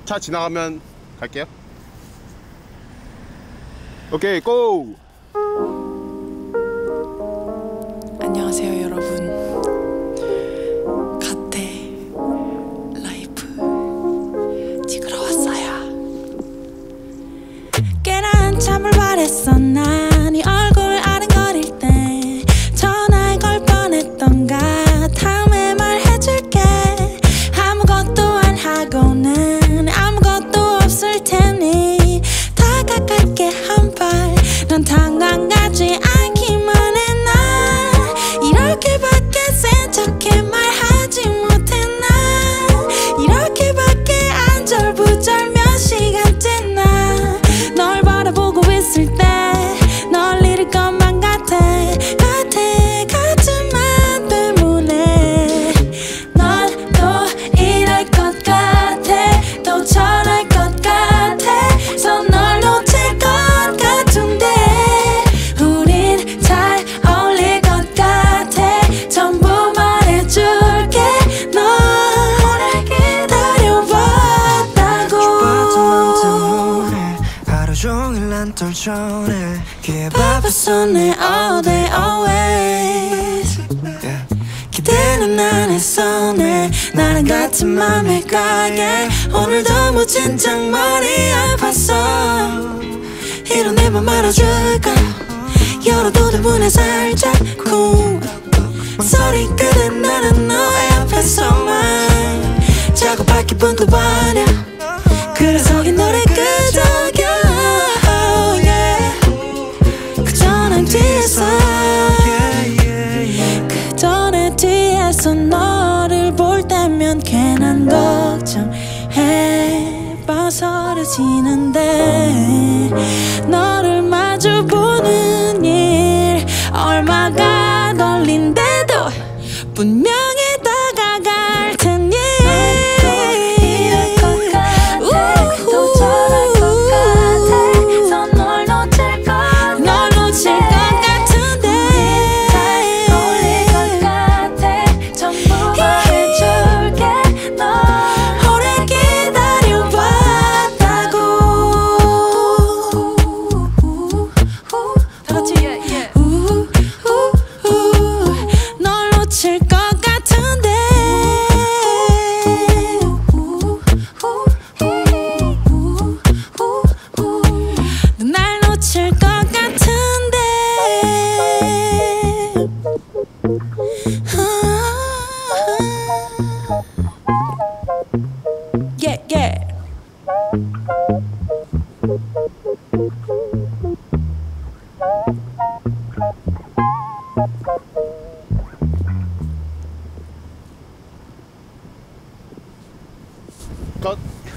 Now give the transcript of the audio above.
차 지나가면 갈게요. 오케이, 고! 안녕하세요 여러분. 갓대 라이브 찍으러 왔어요. 꽤나 한참을 바랬어. 난 네 얼굴 아른거릴 때 전화에 걸 뻔했던가. 다음에 말해줄게. 아무것도 안 하고는 아무것도 없을 테니 다가갈게 한 발. 넌 당황하지 않기만 해. 나 이렇게밖에 센 척해 말하지 못해. 나 이렇게밖에 안절부절 몇 시간째 나 널 바라보고 있을 때 널 잃을 것만 같은 맘 때문에. 넌 또 이럴 것 같아. 또 저럴 것 같아서 널 놓칠 것 같은데 우린 잘 어울릴 것 같아. 전부 말해줄게. 널 기다려봤다고. 하루 종일 난 떨쳐내. 귀에 바빴어 내 all day always. 기대는 안 했어 내 나랑 같은 맘일까. 오늘도 무진장 머리 아팠어. 이런 내 맘 알아줄까. 열어도 내 문에 살짝 쿵 소리 끄는 나는 너의 앞에서만 작업할 기분도 버려. 그래서 이 노래 끄적여. 그전에 뒤에서 그전에 뒤에서 너를 볼 때면 괜한 걱정해 버서려지는데 너를 마주보는 일 얼마가 걸린데도 분명히 다가갈 테니. 이럴 것 같아. 또 저럴 것 같아서 널 놓칠 것 같은데 잘 어울릴 것 같아. 전부 말해줄게. 널 오래 기다려봤다고. 다 같이 널 놓칠 것 같은데 날 놓칠 것 같은데. Yeah, yeah. 컷.